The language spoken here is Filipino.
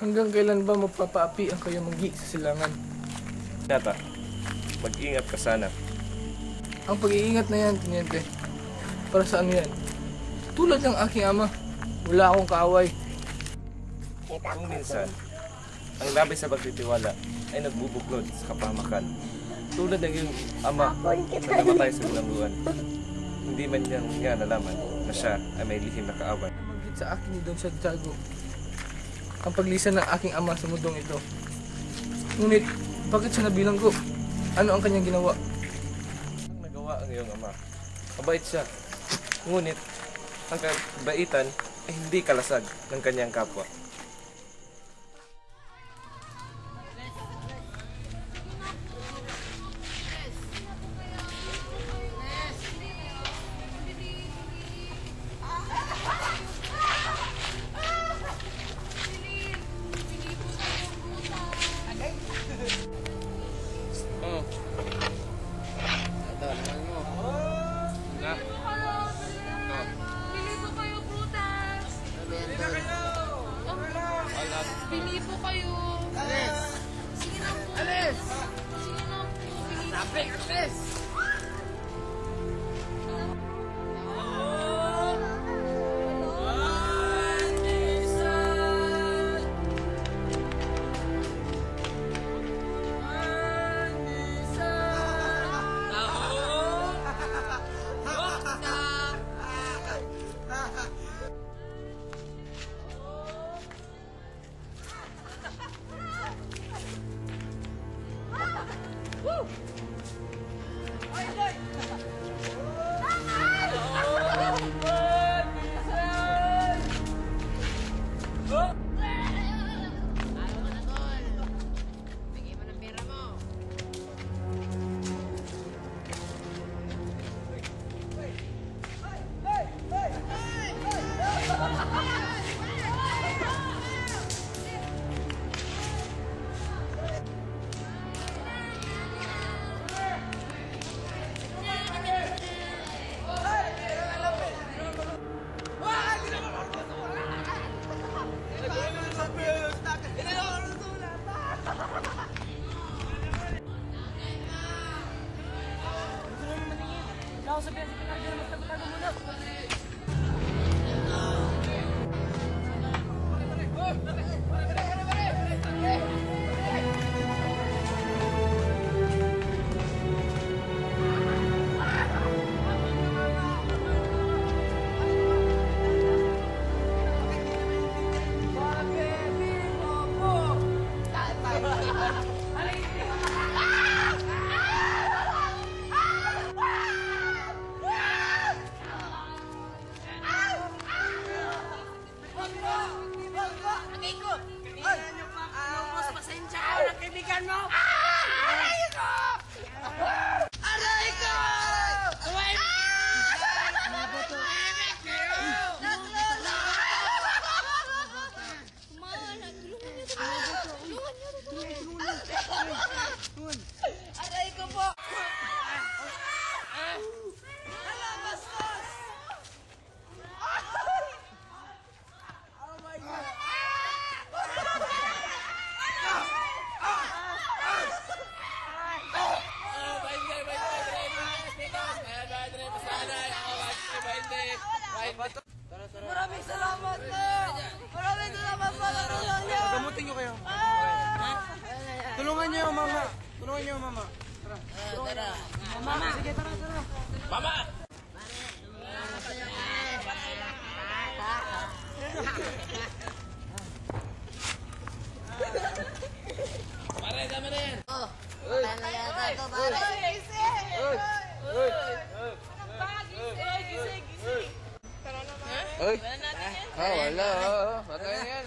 Hanggang kailan ba magpapaapi ang kayo manggi sa silangan? Nata, mag-ingat ka sana. Ang pag-iingat na yan, Teniente. Para saan yan? Tulad ng aking ama, wala akong kaaway. Kung minsan, ang labis sa pagtitiwala ay nagbubuklod sa kapahamakan. Tulad ng iyong ama na namatay sa bilangguan. Hindi man niya nalaman na siya ay may lihim na kaaway. Nabanggit sa akin ni Don Santiago ang paglisan ng aking ama sa mundong ito. Ngunit, bakit siya nabilanggo? Ano ang kanyang ginawa? Ang nagawa ang iyong ama, mabait siya. Ngunit, ang kabaitan ay hindi kalasag ng kanyang kapwa. Pili po kayo. Alis! Sige na po. Alis! Sige na po. Sabi, alis! Maraming salamat po! Maraming salamat po sa tulong niyo! Gamutin niyo kayo. Tulungan niyo, mama. Tulungan niyo, mama. Tara. Tara! Mama! Sige, tara, tara. Mama! Pare, dami rin. Oh! Wala na yata ito, pare! Ay! Wala. Wala.